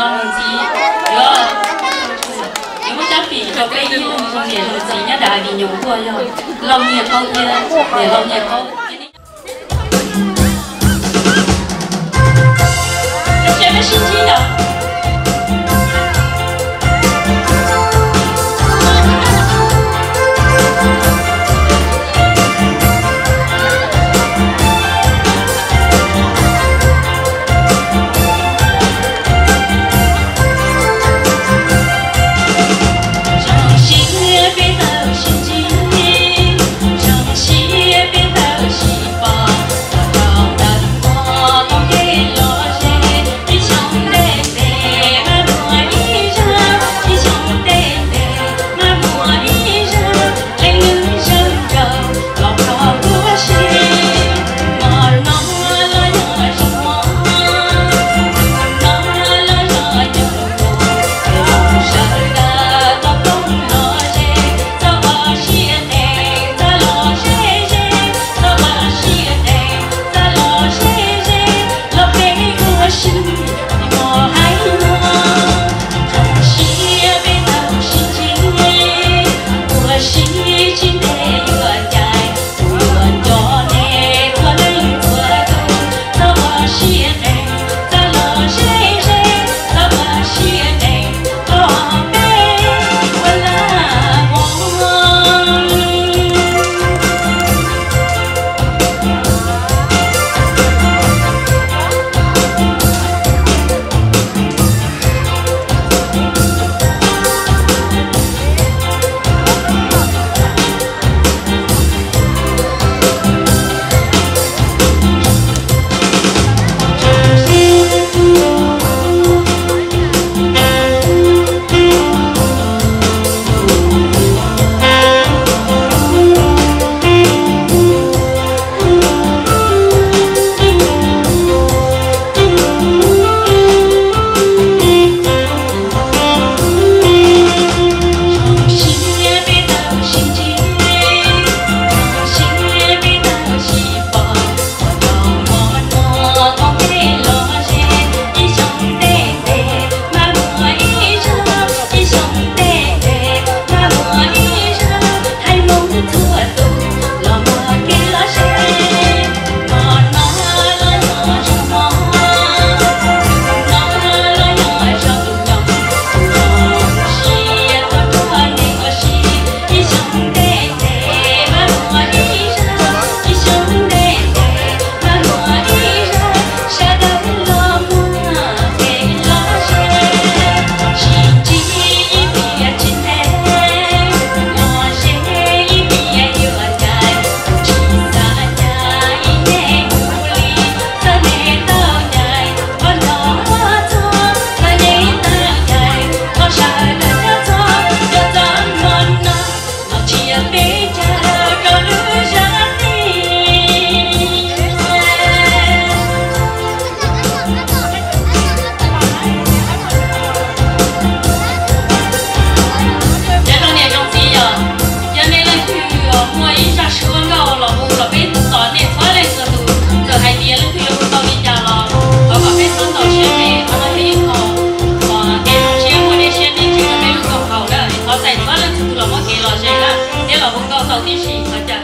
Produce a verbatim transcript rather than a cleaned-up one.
lo gì rồi nếu mà chắc thì cho cái trong nghề là gì nhá đại vì nhiều thôi rồi lòng nhiệt câu kia để lòng nhiệt câu前面是鸡的。ใส่ว่าเรื่องสุดหล่อว่าเกลอใช่ละเดี๋ยวเราพวกเราเสาที่สี่เขาจะ